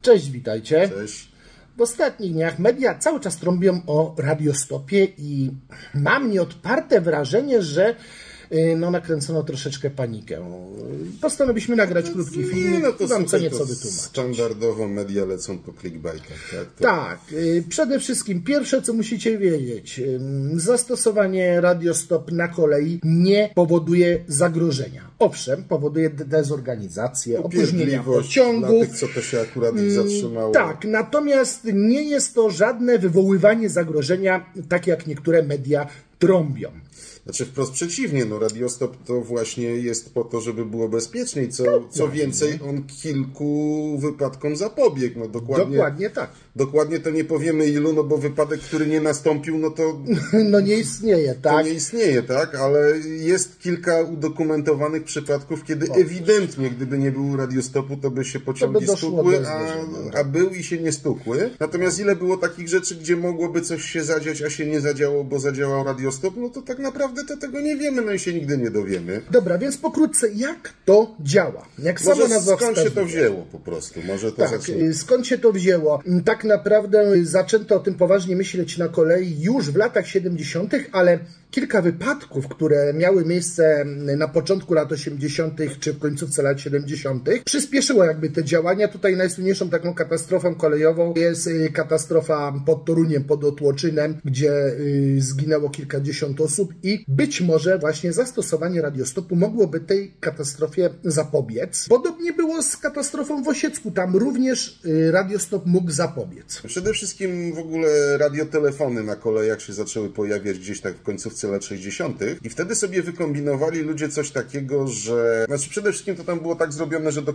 Cześć, witajcie. Cześć. W ostatnich dniach media cały czas trąbią o radiostopie i mam nieodparte wrażenie, że nakręcono troszeczkę panikę. Postanowiliśmy nagrać krótki film, to wam co nieco to wytłumaczyć. Standardowo media lecą po clickbaitach, tak? Tak, przede wszystkim pierwsze, co musicie wiedzieć, zastosowanie radiostop na kolei nie powoduje zagrożenia. Owszem, powoduje dezorganizację, opóźnienia pociągu. Dla tych, co to się akurat zatrzymało. Tak, natomiast nie jest to żadne wywoływanie zagrożenia, tak jak niektóre media trąbią. Znaczy wprost przeciwnie, radiostop to właśnie jest po to, żeby było bezpieczniej. Co więcej, on kilku wypadkom zapobiegł. Dokładnie tak. Dokładnie to nie powiemy ilu, bo wypadek, który nie nastąpił, to... nie istnieje, tak? To nie istnieje, tak? Ale jest kilka udokumentowanych przypadków, kiedy ewidentnie, gdyby nie było radiostopu, to by się pociągi stukły, a był i się nie stukły. Natomiast ile było takich rzeczy, gdzie mogłoby coś się zadziać, a się nie zadziało, bo zadziałał radiostop, to tak naprawdę to tego nie wiemy, i się nigdy nie dowiemy. Dobra, więc pokrótce, jak to działa? Jak sama nazwa skąd się to wzięło po prostu? Może to tak, skąd się to wzięło? Tak naprawdę zaczęto o tym poważnie myśleć na kolei już w latach 70., ale kilka wypadków, które miały miejsce na początku lat 80. czy w końcówce lat 70. przyspieszyło jakby te działania. Tutaj najsłynniejszą taką katastrofą kolejową jest katastrofa pod Toruniem, pod Otłoczynem, gdzie zginęło kilkadziesiąt osób i być może właśnie zastosowanie radiostopu mogłoby tej katastrofie zapobiec. Podobnie było z katastrofą w Osiecku. Tam również radiostop mógł zapobiec. Przede wszystkim w ogóle radiotelefony na kolejach się zaczęły pojawiać gdzieś tak w końcówce lat 60. i wtedy sobie wykombinowali ludzie coś takiego, że... Znaczy przede wszystkim to tam było tak zrobione, że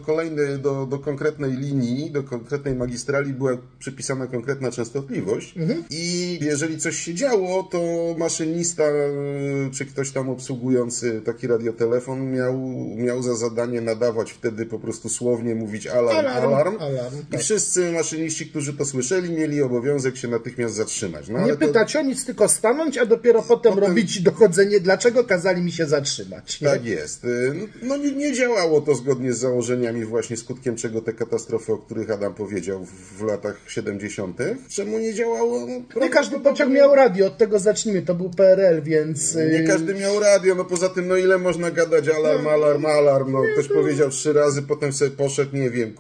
do konkretnej linii, do konkretnej magistrali była przypisana konkretna częstotliwość i jeżeli coś się działo, to maszynista czy ktoś tam obsługujący taki radiotelefon miał za zadanie nadawać wtedy po prostu słownie mówić alarm. I tak. wszyscy maszyniści, którzy to słyszeli, mieli obowiązek się natychmiast zatrzymać. Nie pytać o nic, tylko stanąć, a dopiero potem robić dochodzenie, dlaczego kazali mi się zatrzymać. Tak jest. Nie działało to zgodnie z założeniami, właśnie skutkiem czego te katastrofy, o których Adam powiedział w latach 70. Czemu nie działało? Nie każdy pociąg miał radio, od tego zacznijmy, to był PRL, więc... Nie każdy miał radio, poza tym, ile można gadać alarm, ktoś powiedział 3 razy, potem sobie poszedł, nie wiem,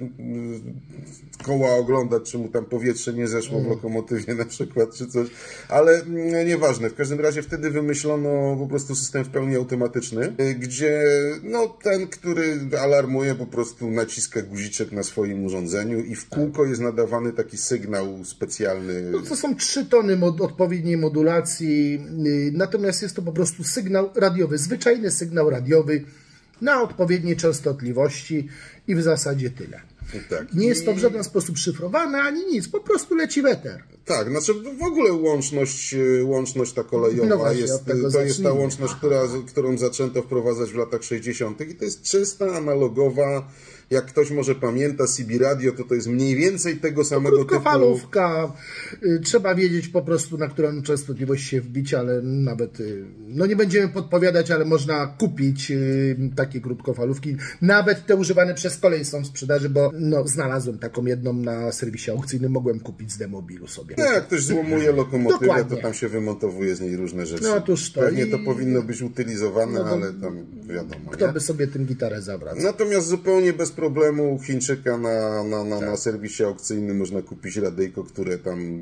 koła oglądać, czy mu tam powietrze nie zeszło w lokomotywie na przykład, czy coś, ale nieważne. W każdym razie wtedy wymyślono po prostu system w pełni automatyczny, gdzie ten, który alarmuje, po prostu naciska guziczek na swoim urządzeniu i w kółko jest nadawany taki sygnał specjalny. To są 3 tony odpowiedniej modulacji, natomiast jest to po prostu sygnał radiowy, zwyczajny sygnał radiowy na odpowiedniej częstotliwości i w zasadzie tyle. Tak. Nie jest to w żaden sposób szyfrowane, ani nic, po prostu leci w eter. Tak, znaczy w ogóle łączność ta kolejowa właśnie, to jest ta łączność, którą zaczęto wprowadzać w latach 60. i to jest czysta, analogowa. Jak ktoś może pamięta, CB Radio, to jest mniej więcej tego samego typu. Krótkofalówka. Trzeba wiedzieć po prostu, na którą częstotliwość się wbić, ale nawet, nie będziemy podpowiadać, ale można kupić takie krótkofalówki. Nawet te używane przez kolej są w sprzedaży, bo znalazłem taką jedną na serwisie aukcyjnym, mogłem kupić z demobilu sobie. Jak ktoś złomuje lokomotywę, to tam się wymontowuje z niej różne rzeczy. Otóż to. Pewnie to powinno być utylizowane, ale tam wiadomo. Kto by sobie tym gitarę zawracał? Natomiast zupełnie bez problemu Chińczyka na serwisie aukcyjnym można kupić radyjko, które tam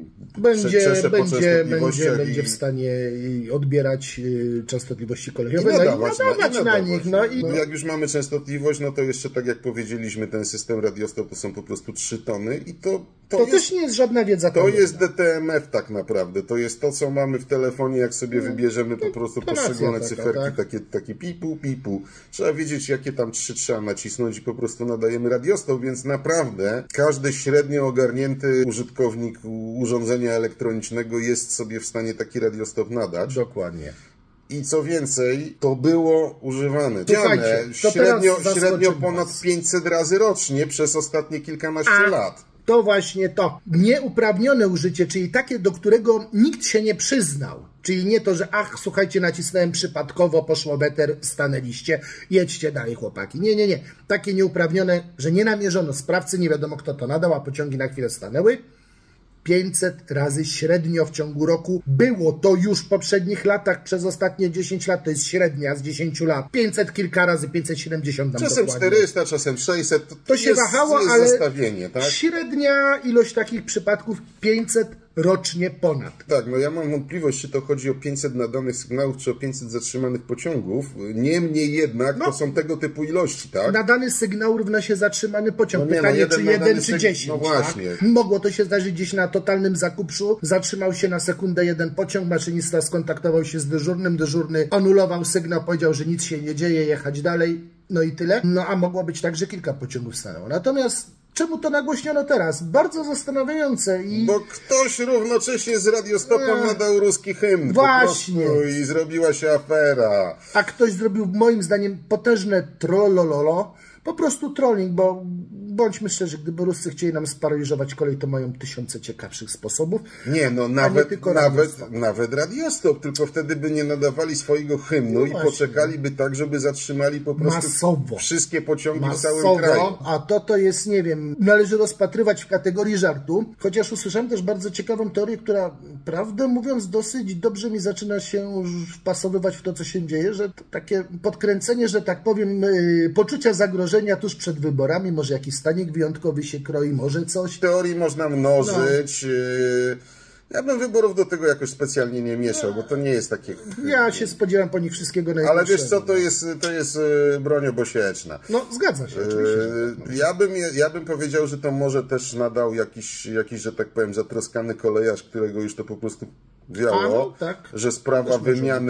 będzie w stanie odbierać częstotliwości kolejowe i nadawać na nich. Jak już mamy częstotliwość, to jeszcze tak jak powiedzieliśmy, ten system radiostopu są po prostu 3 tony i to też nie jest żadna wiedza. To jest DTMF tak naprawdę. To jest to, co mamy w telefonie, jak sobie wybierzemy po prostu poszczególne cyferki, takie pipu. Trzeba wiedzieć, jakie tam 3 trzeba nacisnąć i po prostu nadajemy radiostop, więc naprawdę każdy średnio ogarnięty użytkownik urządzenia elektronicznego jest sobie w stanie taki radiostop nadać. Dokładnie. I co więcej, to było używane. Słuchajcie, średnio ponad 500 razy rocznie przez ostatnie kilkanaście lat. to właśnie to. Nieuprawnione użycie, czyli takie, do którego nikt się nie przyznał. Czyli nie to, że ach, słuchajcie, nacisnąłem przypadkowo, poszło better, stanęliście, jedźcie dalej, chłopaki. Nie, nie, nie. Takie nieuprawnione, że nie namierzono sprawcy, nie wiadomo kto to nadał, a pociągi na chwilę stanęły. 500 razy średnio w ciągu roku. Było to już w poprzednich latach, przez ostatnie 10 lat, to jest średnia z 10 lat. 500 kilka razy, 570 tam czasem dokładnie. 400, czasem 600. To się wahało, jest ale zestawienie, tak? średnia ilość takich przypadków 500 rocznie ponad. Tak, no ja mam wątpliwość, czy to chodzi o 500 nadanych sygnałów, czy o 500 zatrzymanych pociągów. Niemniej jednak to są tego typu ilości, tak? Nadany sygnał równa się zatrzymany pociąg. No nie, Pytanie, czy 1 czy sygnał, 10. no właśnie. Tak? Mogło to się zdarzyć gdzieś na totalnym zakupszu. Zatrzymał się na sekundę jeden pociąg, maszynista skontaktował się z dyżurnym, dyżurny anulował sygnał, powiedział, że nic się nie dzieje, jechać dalej, no i tyle. No a mogło być tak, że kilka pociągów stanęło. Natomiast czemu to nagłośniono teraz? Bardzo zastanawiające i... Bo ktoś równocześnie z radiostopem nadał ruski hymn. Właśnie. Po prostu i zrobiła się afera. A ktoś zrobił, moim zdaniem, potężne trollololo. Po prostu trolling, bo bądźmy szczerzy, gdyby Ruscy chcieli nam sparaliżować kolej, to mają tysiące ciekawszych sposobów. Nie, no nawet radiostop, tylko wtedy by nie nadawali swojego hymnu i poczekaliby tak, żeby zatrzymali po prostu wszystkie pociągi w całym kraju. A to jest, nie wiem, należy rozpatrywać w kategorii żartu, chociaż usłyszałem też bardzo ciekawą teorię, która, prawdę mówiąc, dosyć dobrze mi zaczyna się wpasowywać w to, co się dzieje, że takie podkręcenie, że tak powiem, poczucia zagrożenia tuż przed wyborami, może jakiś stanik wyjątkowy się kroi, może coś. Teorii można mnożyć. Ja bym wyborów do tego jakoś specjalnie nie mieszał, bo to nie jest takie... Ja się spodziewam po nich wszystkiego najlepszego. Ale wiesz co, to jest broń obosieczna. No, zgadza się, oczywiście. Ja bym powiedział, że to może też nadał jakiś, że tak powiem, zatroskany kolejarz, którego już to po prostu wiało, tak. że sprawa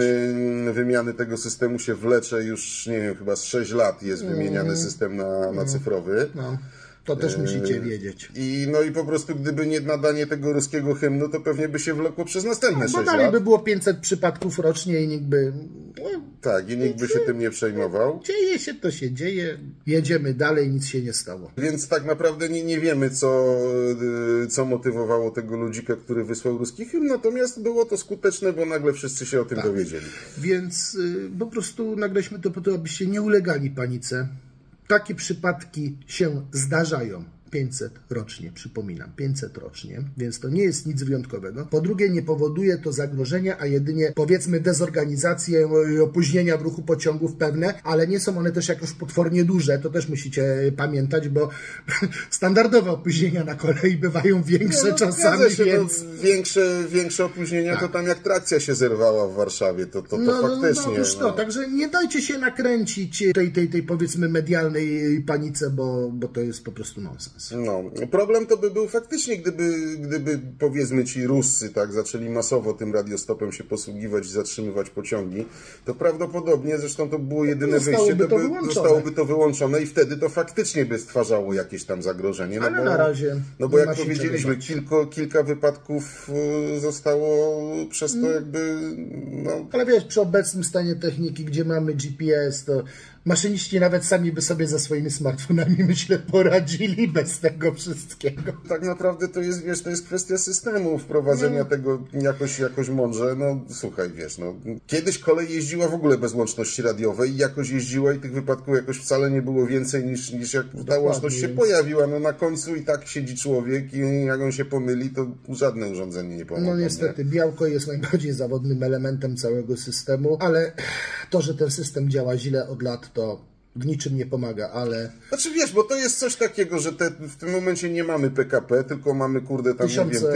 wymiany tego systemu się wlecze już, nie wiem, chyba z 6 lat jest wymieniany system na cyfrowy. No. To też musicie wiedzieć. I po prostu gdyby nie nadanie tego ruskiego hymnu, to pewnie by się wlokło przez następne 6 lat. Bo dalej by było 500 przypadków rocznie i nikt by... Tak, i nikt by się tym nie przejmował. Dzieje się, to się dzieje. Jedziemy dalej, nic się nie stało. Więc tak naprawdę nie wiemy, co motywowało tego ludzika, który wysłał ruski hymn, natomiast było to skuteczne, bo nagle wszyscy się o tym dowiedzieli. Więc po prostu nagraliśmy to po to, abyście nie ulegali panice. Takie przypadki się zdarzają. 500 rocznie, przypominam, 500 rocznie, więc to nie jest nic wyjątkowego. Po drugie, nie powoduje to zagrożenia, a jedynie, powiedzmy, dezorganizację, opóźnienia w ruchu pociągów pewne, ale nie są one też jakoś potwornie duże, to też musicie pamiętać, bo standardowe opóźnienia na kolei bywają większe czasami, się, więc... Większe opóźnienia to tam jak trakcja się zerwała w Warszawie, to faktycznie. Także nie dajcie się nakręcić tej powiedzmy medialnej panice, bo to jest po prostu nonsens. No, problem to by był faktycznie, gdyby powiedzmy ci Ruscy tak zaczęli masowo tym radiostopem się posługiwać i zatrzymywać pociągi, to prawdopodobnie, zresztą to było jedyne wyjście, zostałoby to wyłączone i wtedy to faktycznie by stwarzało jakieś tam zagrożenie. Ale na razie. No bo jak powiedzieliśmy, kilka wypadków zostało przez to jakby... No. Ale wiesz, przy obecnym stanie techniki, gdzie mamy GPS, to maszyniści nawet sami by sobie ze swoimi smartfonami, myślę, poradzili bez tego wszystkiego. Tak naprawdę to jest, wiesz, to jest kwestia systemu, wprowadzenia tego jakoś mądrze. No słuchaj, wiesz, no kiedyś kolej jeździła w ogóle bez łączności radiowej i jakoś jeździła i tych wypadków jakoś wcale nie było więcej niż jak ta łączność się pojawiła. No na końcu i tak siedzi człowiek i jak on się pomyli, to żadne urządzenie nie pomoże. No niestety, białko jest najbardziej zawodnym elementem całego systemu, ale to, że ten system działa źle od lat, to w niczym nie pomaga, ale... Znaczy wiesz, bo to jest coś takiego, że w tym momencie nie mamy PKP, tylko mamy, kurde, tam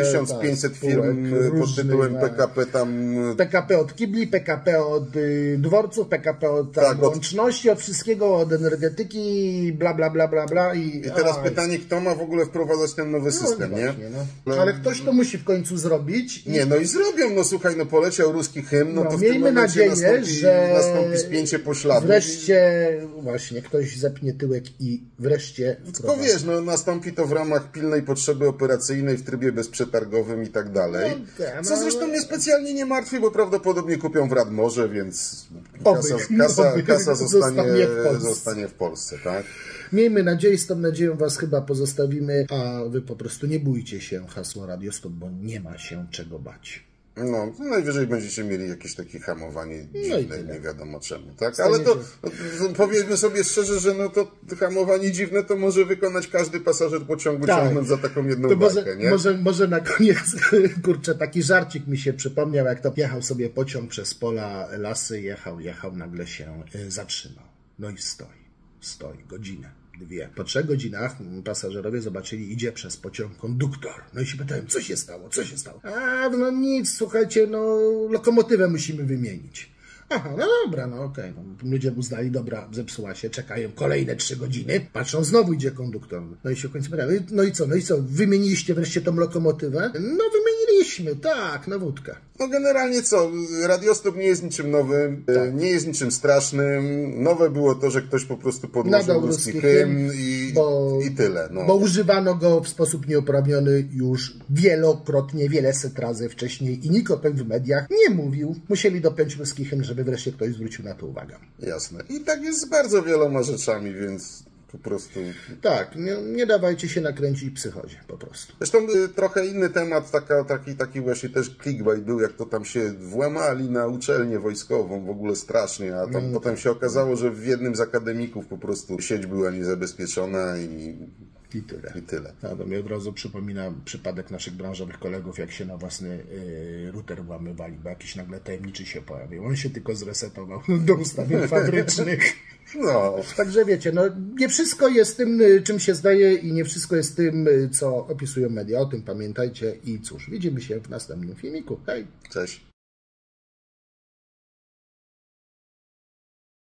1500 firm pod tytułem PKP tam... PKP od kibli, PKP od dworców, PKP od łączności, od wszystkiego, od energetyki, bla, bla, bla, bla, bla. I teraz pytanie, kto ma w ogóle wprowadzać ten nowy system, właśnie, nie? Ale ktoś to musi w końcu zrobić. Nie, no i zrobią, no słuchaj, no poleciał ruski hymn, no to w miejmy nadzieję, że nastąpi spięcie pośladu. Wreszcie... Właśnie, ktoś zepnie tyłek i wreszcie... Tylko wiesz, no nastąpi to w ramach pilnej potrzeby operacyjnej, w trybie bezprzetargowym i tak dalej. Co zresztą mnie specjalnie nie martwi, bo prawdopodobnie kupią w Radmorze, więc kasa zostanie w Polsce, tak? Miejmy nadzieję, z tą nadzieją was chyba pozostawimy, a wy po prostu nie bójcie się hasła Radio Stop, bo nie ma się czego bać. No, najwyżej będziecie mieli jakieś takie hamowanie dziwne, nie wiadomo czemu, tak? Stanie Ale to powiedzmy sobie szczerze, że no to hamowanie dziwne to może wykonać każdy pasażer pociągu, ciągnąc za taką jedną to walkę, nie? Może na koniec, kurczę, taki żarcik mi się przypomniał, jak to jechał sobie pociąg przez pola, lasy, jechał, nagle się zatrzymał. No i stoi godzinę. 2. Po 3 godzinach pasażerowie zobaczyli, idzie przez pociąg konduktor. No i się pytałem, co się stało? A, no nic, słuchajcie, no lokomotywę musimy wymienić. Aha, no dobra, no okej. No, ludzie uznali, dobra, zepsuła się, czekają kolejne 3 godziny, patrzą, znowu idzie konduktor. No i się w końcu pytają, no i co, wymieniliście wreszcie tą lokomotywę? No wymieniliśmy, tak, na wódkę. No generalnie co, Radiostop nie jest niczym nowym, nie jest niczym strasznym. Nowe było to, że ktoś po prostu podłożył ruski hymn i tyle. No. Bo używano go w sposób nieuprawniony już wielokrotnie, wieleset razy wcześniej i nikt o tym w mediach nie mówił. Musieli dopiąć ruski hymn, żeby wreszcie ktoś zwrócił na to uwagę. Jasne. I tak jest z bardzo wieloma rzeczami, więc po prostu... Tak, nie dawajcie się nakręcić psychozie, po prostu. Zresztą trochę inny temat, taki właśnie też clickbait był, jak to tam się włamali na uczelnię wojskową, w ogóle strasznie, a tam potem się okazało, że w jednym z akademików po prostu sieć była niezabezpieczona i tyle. A to mi od razu przypomina przypadek naszych branżowych kolegów, jak się na własny router włamywali, bo jakiś nagle tajemniczy się pojawił. On się tylko zresetował do ustawień fabrycznych. No. Także wiecie, no nie wszystko jest tym, czym się zdaje i nie wszystko jest tym, co opisują media. O tym pamiętajcie i cóż, widzimy się w następnym filmiku. Hej! Cześć!